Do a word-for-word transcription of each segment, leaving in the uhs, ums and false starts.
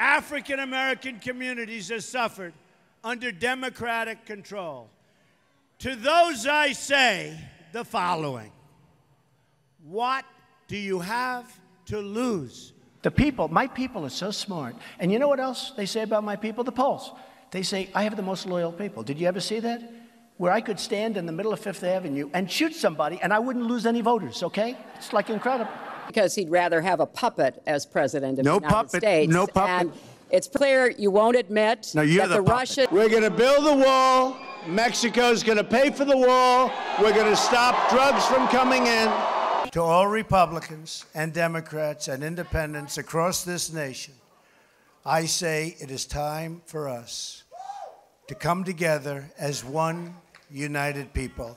African-American communities have suffered under Democratic control. To those I say the following: what do you have to lose? The people, my people are so smart. And you know what else they say about my people? The polls. They say, I have the most loyal people. Did you ever see that? Where I could stand in the middle of Fifth Avenue and shoot somebody and I wouldn't lose any voters, okay? It's like incredible. Because he'd rather have a puppet as president of no the United puppet, States. No puppet. And it's clear you won't admit no, you're that the, the Russians... We're going to build the wall. Mexico's going to pay for the wall. We're going to stop drugs from coming in. To all Republicans and Democrats and independents across this nation, I say it is time for us to come together as one united people.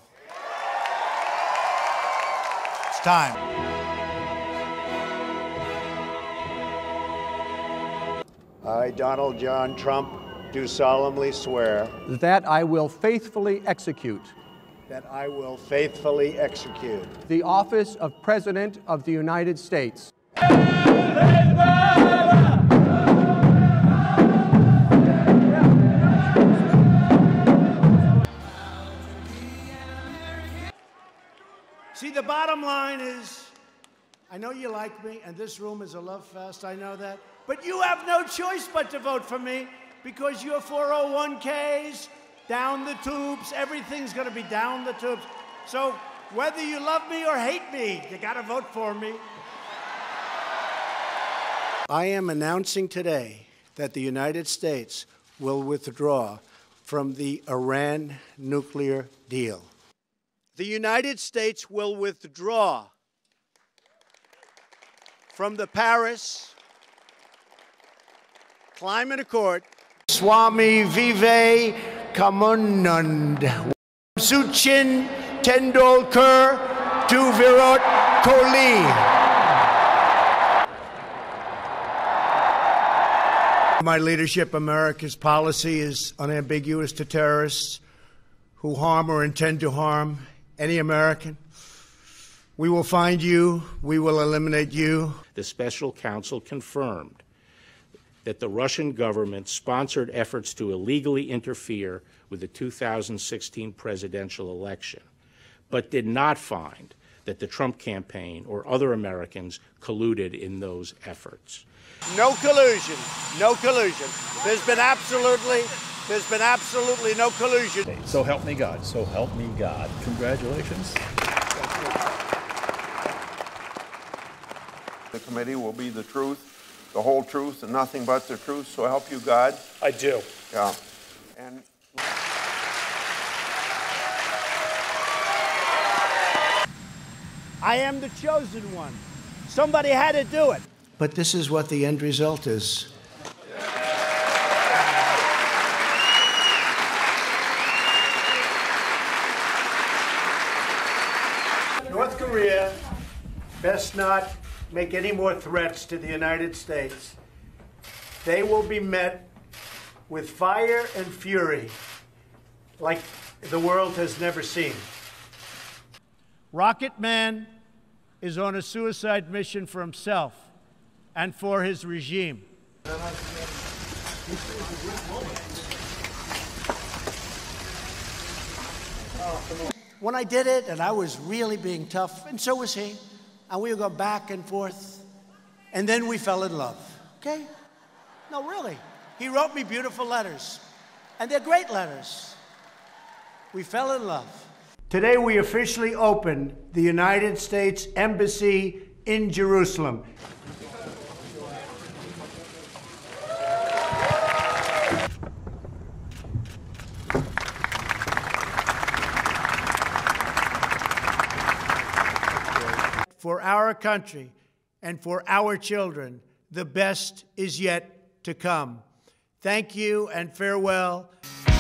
It's time. I, Donald John Trump, do solemnly swear that I will faithfully execute that I will faithfully execute the office of President of the United States. See, the bottom line is, I know you like me, and this room is a love fest, I know that, but you have no choice but to vote for me because your four oh one Ks, down the tubes, everything's going to be down the tubes. So whether you love me or hate me, you got to vote for me. I am announcing today that the United States will withdraw from the Iran nuclear deal. The United States will withdraw from the Paris Climate Accord. Swami Vive Kamunand. Sachin Tendulkar to Virat Kohli. My leadership, America's policy is unambiguous to terrorists who harm or intend to harm any American. We will find you. We will eliminate you. The special counsel confirmed that the Russian government sponsored efforts to illegally interfere with the two thousand sixteen presidential election, but did not find that the Trump campaign or other Americans colluded in those efforts. No collusion. No collusion. There's been absolutely, there's been absolutely no collusion. So help me God. So help me God. Congratulations. The committee will be the truth, the whole truth, and nothing but the truth. So help you God. I do. Yeah. And I am the chosen one. Somebody had to do it. But this is what the end result is. North Korea best not make any more threats to the United States. They will be met with fire and fury like the world has never seen. Rocket Man is on a suicide mission for himself and for his regime. When I did it, and I was really being tough, and so was he, and we would go back and forth, and then we fell in love, okay? No, really. He wrote me beautiful letters, and they're great letters. We fell in love. Today, we officially opened the United States Embassy in Jerusalem. For our country and for our children, the best is yet to come. Thank you and farewell.